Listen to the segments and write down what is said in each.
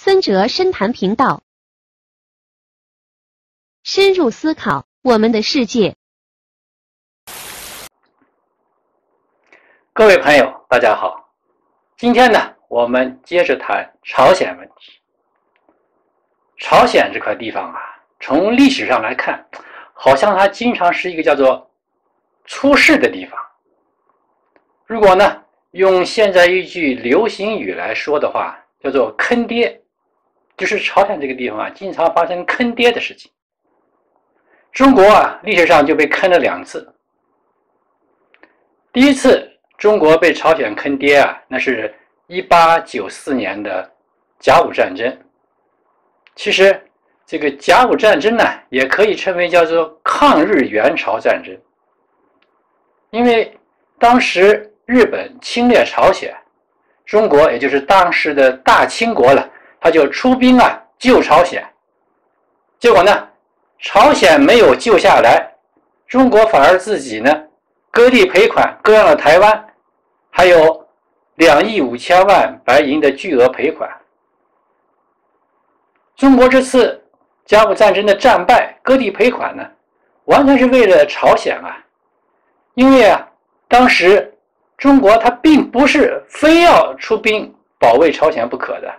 孙哲深谈频道，深入思考我们的世界。 各位朋友，大家好。今天呢，我们接着谈朝鲜问题。朝鲜这块地方啊，从历史上来看，好像它经常是一个叫做出事的地方。如果呢，用现在一句流行语来说的话，叫做坑爹，就是朝鲜这个地方啊，经常发生坑爹的事情。中国啊，历史上就被坑了2次。第一次中国被朝鲜坑爹啊，那是1894年的甲午战争。其实这个甲午战争呢，也可以称为叫做抗日援朝战争，因为当时日本侵略朝鲜，中国也就是当时的大清国了，他就出兵啊救朝鲜。结果呢，朝鲜没有救下来，中国反而自己呢割地赔款，割让了台湾，还有2亿5千万白银的巨额赔款。中国这次甲午战争的战败，割地赔款呢，完全是为了朝鲜啊。因为啊，当时中国它并不是非要出兵保卫朝鲜不可的。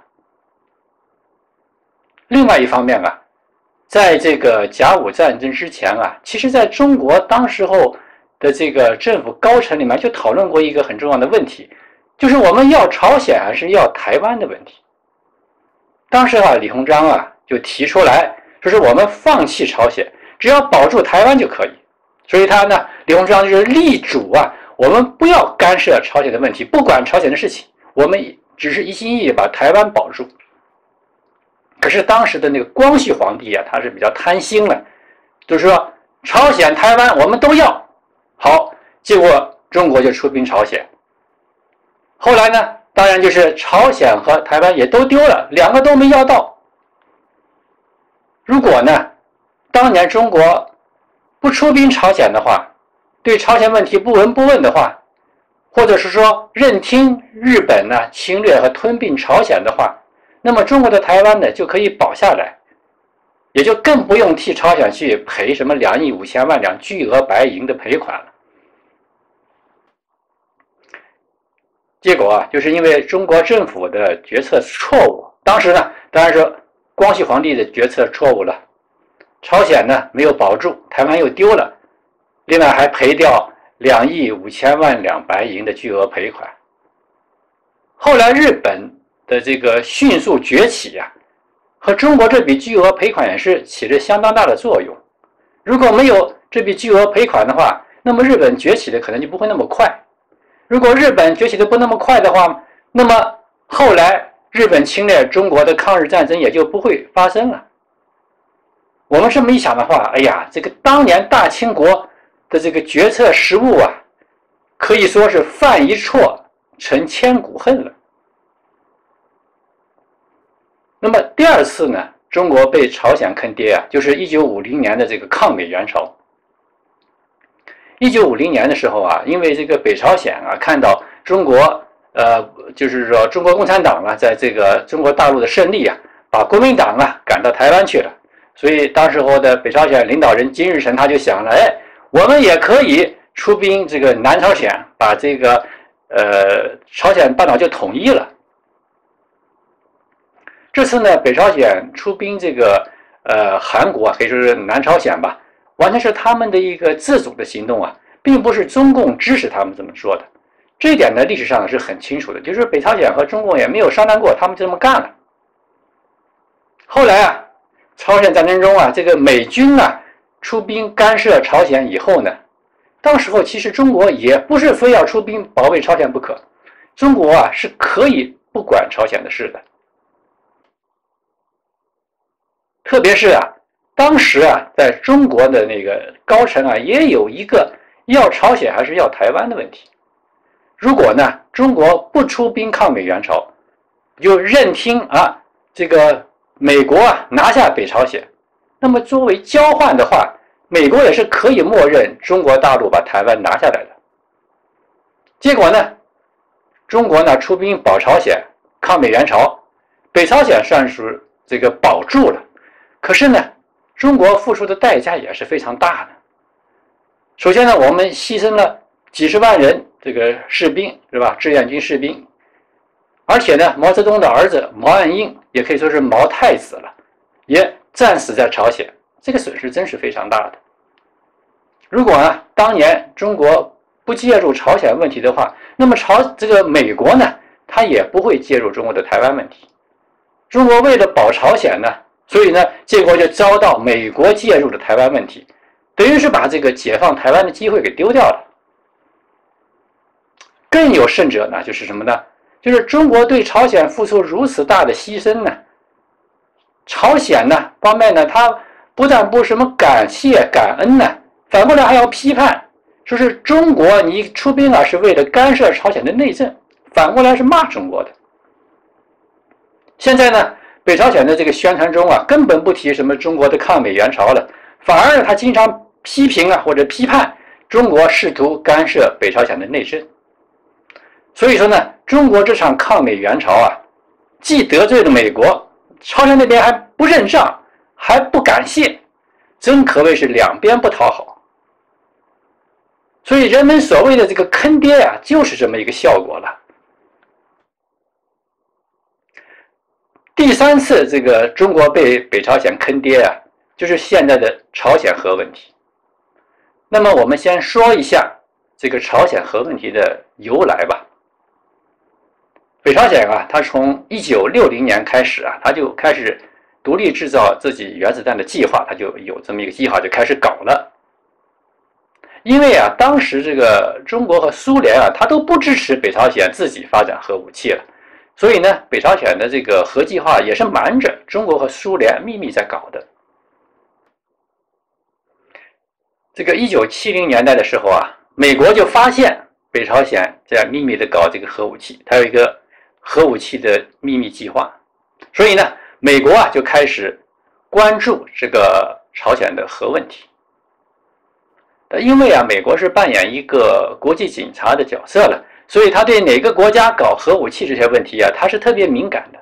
另外一方面啊，在这个甲午战争之前啊，其实在中国当时候的这个政府高层里面就讨论过一个很重要的问题，就是我们要朝鲜还是要台湾的问题。当时啊，李鸿章啊就提出来，说是我们放弃朝鲜，只要保住台湾就可以。所以他呢，李鸿章就是力主啊，我们不要干涉朝鲜的问题，不管朝鲜的事情，我们只是一心一意把台湾保住。可是当时的那个光绪皇帝啊，他是比较贪心了，就是说朝鲜、台湾我们都要。好，结果中国就出兵朝鲜。后来呢，当然就是朝鲜和台湾也都丢了，2个都没要到。如果呢，当年中国不出兵朝鲜的话，对朝鲜问题不闻不问的话，或者是说任听日本呢侵略和吞并朝鲜的话，那么中国的台湾呢就可以保下来，也就更不用替朝鲜去赔什么2亿5千万两巨额白银的赔款了。结果啊，就是因为中国政府的决策错误，当时呢，当然说光绪皇帝的决策错误了，朝鲜呢没有保住，台湾又丢了，另外还赔掉2亿5千万两白银的巨额赔款。后来日本的这个迅速崛起啊，和中国这笔巨额赔款也是起着相当大的作用。如果没有这笔巨额赔款的话，那么日本崛起的可能就不会那么快。如果日本崛起的不那么快的话，那么后来日本侵略中国的抗日战争也就不会发生了。我们这么一想的话，哎呀，这个当年大清国的这个决策失误啊，可以说是犯一错成千古恨了。那么第2次呢，中国被朝鲜坑爹啊，就是1950年的这个抗美援朝。1950年的时候啊，因为这个北朝鲜啊看到中国就是说中国共产党啊在这个中国大陆的胜利啊，把国民党啊赶到台湾去了，所以当时候的北朝鲜领导人金日成他就想了，哎，我们也可以出兵这个南朝鲜，把这个朝鲜半岛就统一了。这次呢，北朝鲜出兵这个韩国啊，可以说是南朝鲜吧，完全是他们的一个自主的行动啊，并不是中共支持他们这么说的。这一点呢，历史上是很清楚的，就是北朝鲜和中共也没有商量过，他们就这么干了。后来啊，朝鲜战争中啊，这个美军啊出兵干涉朝鲜以后呢，当时候其实中国也不是非要出兵保卫朝鲜不可，中国啊是可以不管朝鲜的事的。特别是啊，当时啊，在中国的那个高层啊，也有一个要朝鲜还是要台湾的问题。如果呢，中国不出兵抗美援朝，就任听啊这个美国啊拿下北朝鲜，那么作为交换的话，美国也是可以默认中国大陆把台湾拿下来的。结果呢，中国呢出兵保朝鲜、抗美援朝， 北朝鲜算是这个保住了，可是呢，中国付出的代价也是非常大的。首先呢，我们牺牲了几十万人这个士兵，是吧？志愿军士兵，而且呢，毛泽东的儿子毛岸英也可以说是毛太子了，也战死在朝鲜，这个损失真是非常大的。如果呢，当年中国不介入朝鲜问题的话，那么这个美国呢，他也不会介入中国的台湾问题。中国为了保朝鲜呢，所以呢，结果就遭到美国介入的台湾问题，等于是把这个解放台湾的机会给丢掉了。更有甚者呢，就是什么呢？就是中国对朝鲜付出如此大的牺牲呢，朝鲜呢方面呢，他不但不什么感谢感恩呢，反过来还要批判，说是中国你出兵啊是为了干涉朝鲜的内政，反过来是骂中国的。现在呢，北朝鲜的这个宣传中啊，根本不提什么中国的抗美援朝了，反而他经常批评啊或者批判中国试图干涉北朝鲜的内政。所以说呢，中国这场抗美援朝啊，既得罪了美国，朝鲜那边还不认账，还不感谢，真可谓是两边不讨好。所以人们所谓的这个坑爹啊，就是这么一个效果了。第三次这个中国被北朝鲜坑爹啊，就是现在的朝鲜核问题。那么我们先说一下这个朝鲜核问题的由来吧。北朝鲜啊，它从1960年开始啊，它就开始独立制造自己原子弹的计划，它就有这么一个计划就开始搞了。因为啊，当时这个中国和苏联啊，它都不支持北朝鲜自己发展核武器了，所以呢，北朝鲜的这个核计划也是瞒着中国和苏联秘密在搞的。这个1970年代的时候啊，美国就发现北朝鲜在秘密的搞这个核武器，它有一个核武器的秘密计划，所以呢，美国啊就开始关注这个朝鲜的核问题。因为啊，美国是扮演一个国际警察的角色了，所以他对哪个国家搞核武器这些问题啊，他是特别敏感的。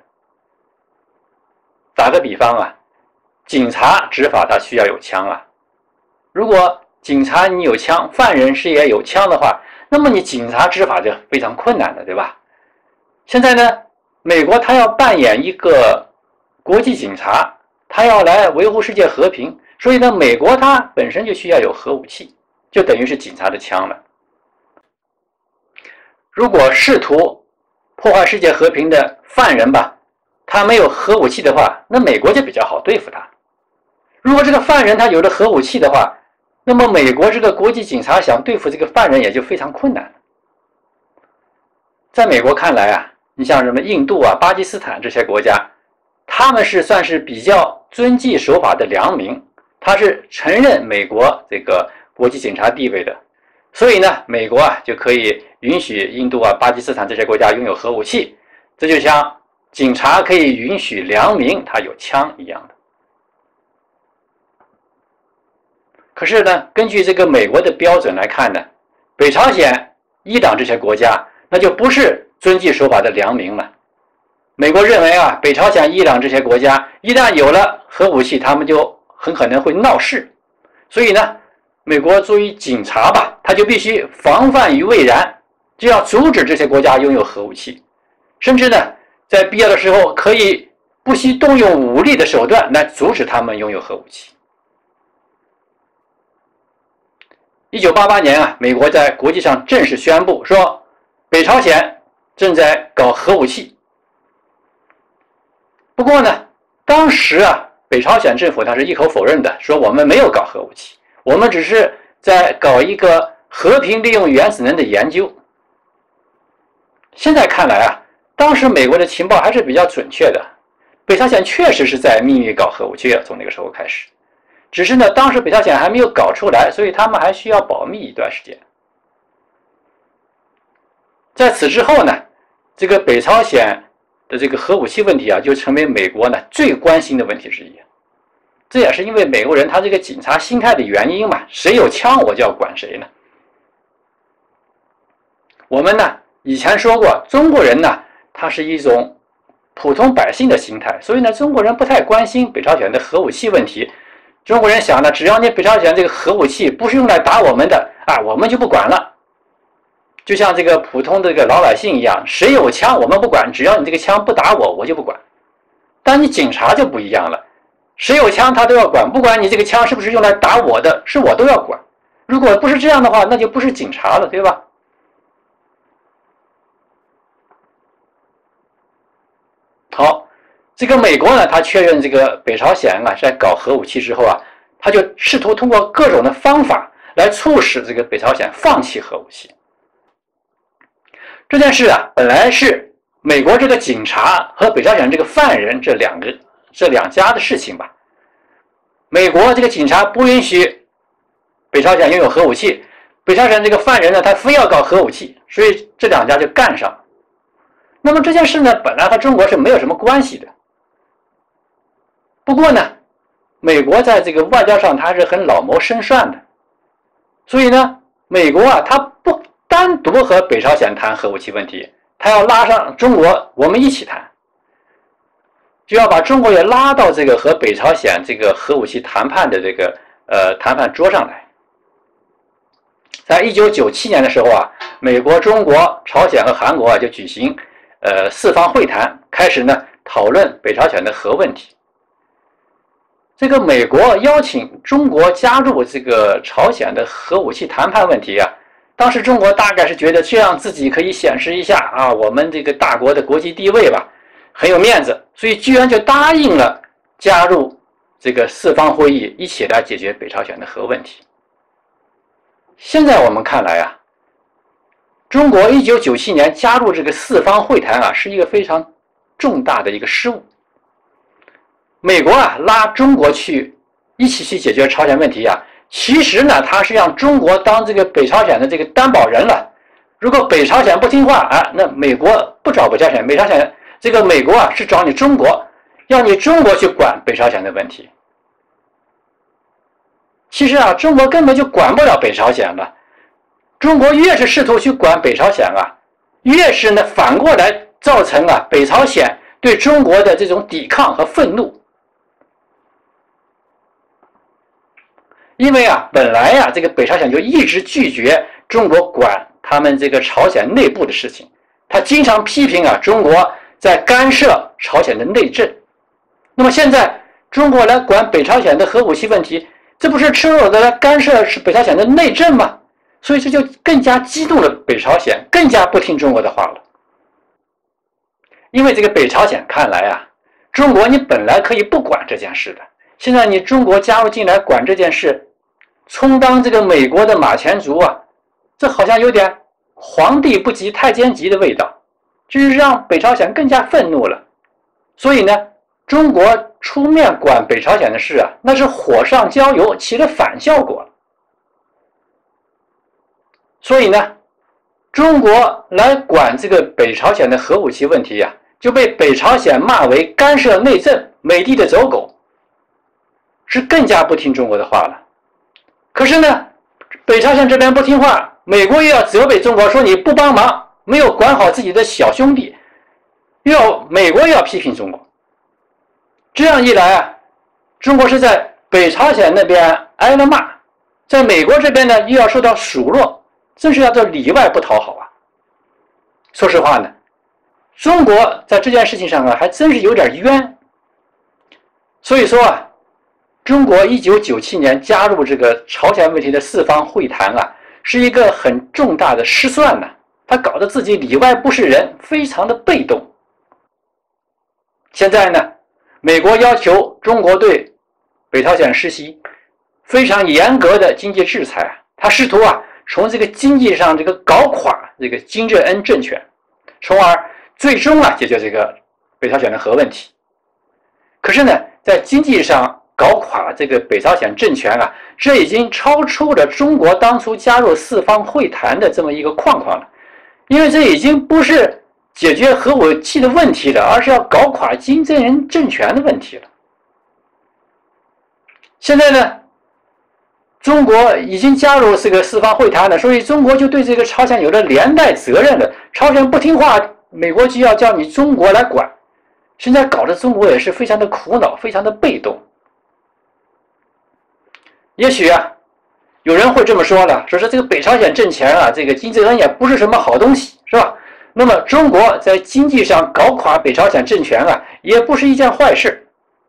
打个比方啊，警察执法他需要有枪啊，如果警察你有枪，犯人是也有枪的话，那么你警察执法就非常困难的，对吧？现在呢，美国他要扮演一个国际警察，他要来维护世界和平，所以呢，美国它本身就需要有核武器，就等于是警察的枪了。如果试图破坏世界和平的犯人吧，他没有核武器的话，那美国就比较好对付他。如果这个犯人他有了核武器的话，那么美国这个国际警察想对付这个犯人也就非常困难了。在美国看来啊，你像什么印度啊、巴基斯坦这些国家，他们是算是比较遵纪守法的良民，他是承认美国这个国际警察地位的，所以呢，美国啊就可以允许印度啊、巴基斯坦这些国家拥有核武器，这就像警察可以允许良民他有枪一样的。可是呢，根据这个美国的标准来看呢，北朝鲜、伊朗这些国家那就不是遵纪守法的良民了。美国认为啊，北朝鲜、伊朗这些国家一旦有了核武器，他们就很可能会闹事，所以呢，美国作为警察吧，他就必须防范于未然，就要阻止这些国家拥有核武器，甚至呢，在必要的时候可以不惜动用武力的手段来阻止他们拥有核武器。1988年啊，美国在国际上正式宣布说，北朝鲜正在搞核武器。不过呢，当时啊，北朝鲜政府他是一口否认的，说我们没有搞核武器，我们只是在搞一个和平利用原子能的研究。现在看来啊，当时美国的情报还是比较准确的，北朝鲜确实是在秘密搞核武器了，从那个时候开始。只是呢，当时北朝鲜还没有搞出来，所以他们还需要保密一段时间。在此之后呢，这个北朝鲜的这个核武器问题啊，就成为美国呢最关心的问题之一。这也是因为美国人他这个警察心态的原因嘛，谁有枪我就要管谁呢。我们呢以前说过，中国人呢他是一种普通百姓的心态，所以呢，中国人不太关心北朝鲜的核武器问题。中国人想呢，只要你北朝鲜这个核武器不是用来打我们的啊，我们就不管了。就像这个普通的这个老百姓一样，谁有枪我们不管，只要你这个枪不打我，我就不管。但你警察就不一样了，谁有枪他都要管，不管你这个枪是不是用来打我的，是我都要管。如果不是这样的话，那就不是警察了，对吧？好，这个美国呢，他确认这个北朝鲜啊在搞核武器之后啊，他就试图通过各种的方法来促使这个北朝鲜放弃核武器。这件事啊，本来是美国这个警察和北朝鲜这个犯人这两家的事情吧。美国这个警察不允许北朝鲜拥有核武器，北朝鲜这个犯人呢，他非要搞核武器，所以这两家就干上了。那么这件事呢，本来和中国是没有什么关系的。不过呢，美国在这个外交上他是很老谋深算的，所以呢，美国啊，他不单独和北朝鲜谈核武器问题，他要拉上中国，我们一起谈，就要把中国也拉到这个和北朝鲜这个核武器谈判的这个谈判桌上来。在1997年的时候啊，美国、中国、朝鲜和韩国啊就举行四方会谈，开始呢讨论北朝鲜的核问题。这个美国邀请中国加入这个朝鲜的核武器谈判问题啊，当时中国大概是觉得这样自己可以显示一下啊，我们这个大国的国际地位吧，很有面子，所以居然就答应了加入这个四方会议，一起来解决北朝鲜的核问题。现在我们看来啊，中国1997年加入这个四方会谈啊，是一个非常重大的一个失误。美国啊拉中国去一起去解决朝鲜问题啊，其实呢他是让中国当这个北朝鲜的这个担保人了。如果北朝鲜不听话啊，那美国不找北朝鲜，这个美国啊是找你中国，要你中国去管北朝鲜的问题。其实啊，中国根本就管不了北朝鲜了。中国越是试图去管北朝鲜啊，越是呢反过来造成啊北朝鲜对中国的这种抵抗和愤怒。因为啊，本来啊这个北朝鲜就一直拒绝中国管他们这个朝鲜内部的事情，他经常批评啊中国在干涉朝鲜的内政。那么现在中国来管北朝鲜的核武器问题，这不是赤裸裸的来干涉北朝鲜的内政吗？所以这就更加激怒了北朝鲜，更加不听中国的话了。因为这个北朝鲜看来啊，中国你本来可以不管这件事的，现在你中国加入进来管这件事，充当这个美国的马前卒啊，这好像有点皇帝不急太监急的味道，就是让北朝鲜更加愤怒了。所以呢，中国出面管北朝鲜的事啊，那是火上浇油，起了反效果。所以呢，中国来管这个北朝鲜的核武器问题啊，就被北朝鲜骂为干涉内政、美帝的走狗，是更加不听中国的话了。可是呢，北朝鲜这边不听话，美国又要责备中国说你不帮忙，没有管好自己的小兄弟，美国又要批评中国。这样一来啊，中国是在北朝鲜那边挨了骂，在美国这边呢又要受到数落，真是叫做里外不讨好啊。说实话呢，中国在这件事情上啊还真是有点冤。所以说啊，中国1997年加入这个朝鲜问题的四方会谈啊，是一个很重大的失算呢，他搞得自己里外不是人，非常的被动。现在呢，美国要求中国对北朝鲜实行非常严格的经济制裁，他试图啊从这个经济上这个搞垮这个金正恩政权，从而最终啊解决这个北朝鲜的核问题。可是呢，在经济上搞垮这个北朝鲜政权啊，这已经超出了中国当初加入四方会谈的这么一个框框了，因为这已经不是解决核武器的问题了，而是要搞垮金正恩政权的问题了。现在呢，中国已经加入这个四方会谈了，所以中国就对这个朝鲜有了连带责任了。朝鲜不听话，美国就要叫你中国来管。 现在搞得中国也是非常的苦恼，非常的被动。也许啊，有人会这么说了，说这个北朝鲜政权啊，这个金正恩也不是什么好东西，是吧？那么中国在经济上搞垮北朝鲜政权啊，也不是一件坏事。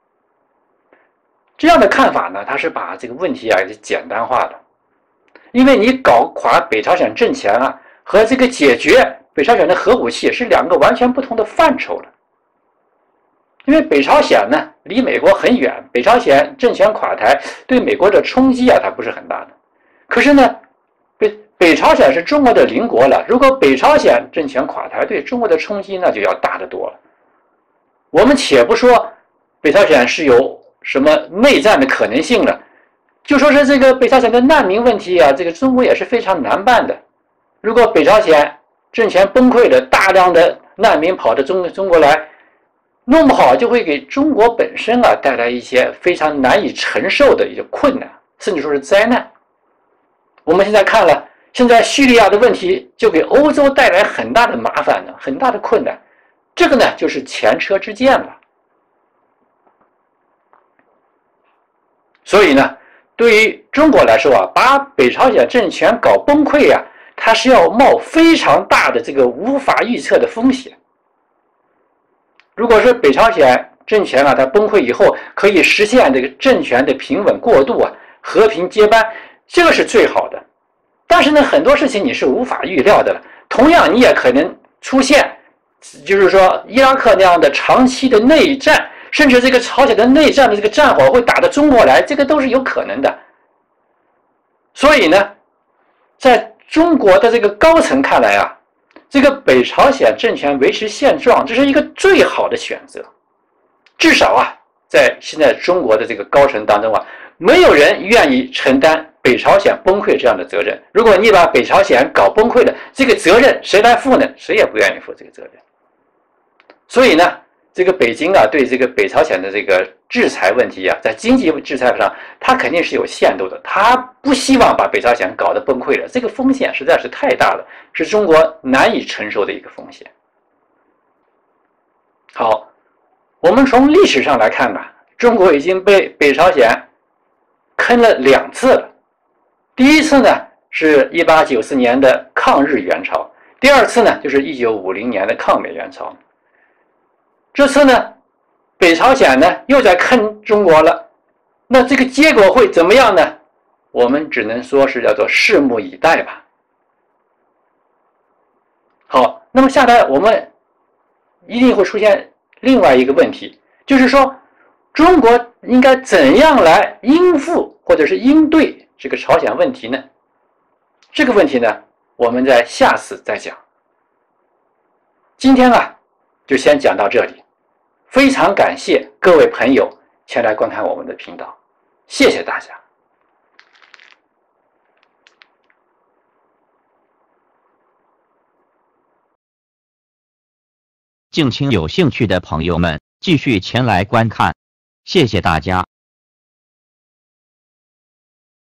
这样的看法呢，他是把这个问题啊给简单化了。因为你搞垮北朝鲜政权啊，和这个解决北朝鲜的核武器是两个完全不同的范畴了。因为北朝鲜呢离美国很远，北朝鲜政权垮台对美国的冲击啊，它不是很大的。可是呢，北朝鲜是中国的邻国了，如果北朝鲜政权垮台，对中国的冲击那就要大得多了。我们且不说北朝鲜是有什么内战的可能性了，就说是这个北朝鲜的难民问题啊，这个中国也是非常难办的。如果北朝鲜政权崩溃了，大量的难民跑到中国来，弄不好就会给中国本身啊带来一些非常难以承受的一些困难，甚至说是灾难。我们现在看了，现在叙利亚的问题就给欧洲带来很大的麻烦了，很大的困难。这个呢就是前车之鉴了。所以呢，对于中国来说啊，把北朝鲜政权搞崩溃啊，它是要冒非常大的这个无法预测的风险。如果是北朝鲜政权啊，它崩溃以后可以实现这个政权的平稳过渡啊，和平接班，这个是最好的。但是呢，很多事情你是无法预料的了。同样，你也可能出现，就是说伊拉克那样的长期的内战，甚至这个朝鲜的内战的这个战火会打到中国来，这个都是有可能的。所以呢，在中国的这个高层看来啊，这个北朝鲜政权维持现状，这是一个最好的选择。至少啊，在现在中国的这个高层当中啊，没有人愿意承担北朝鲜崩溃这样的责任。如果你把北朝鲜搞崩溃了，这个责任谁来负呢？谁也不愿意负这个责任。所以呢，这个北京啊，对这个北朝鲜的这个制裁问题啊，在经济制裁上，它肯定是有限度的。它不希望把北朝鲜搞得崩溃了，这个风险实在是太大了，是中国难以承受的一个风险。好，我们从历史上来看吧，中国已经被北朝鲜坑了2次了。第一次呢是1894年的抗日援朝，第二次呢就是1950年的抗美援朝。这次呢，北朝鲜呢又在坑中国了，那这个结果会怎么样呢？我们只能说是叫做拭目以待吧。好，那么下来我们一定会出现另外一个问题，就是说中国应该怎样来应付或者是应对这个朝鲜问题呢？这个问题呢，我们在下次再讲。今天啊，就先讲到这里。非常感谢各位朋友前来观看我们的频道，谢谢大家。 敬请有兴趣的朋友们继续前来观看，谢谢大家。